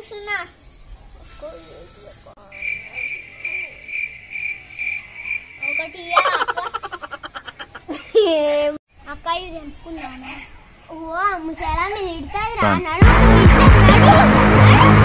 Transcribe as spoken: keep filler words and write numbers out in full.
తీస్తున్నా. ఒకటి అక్క ఇది తెంపుకున్నాను. ఓ ముసలా మీద ఇడుతుంది రా. నడు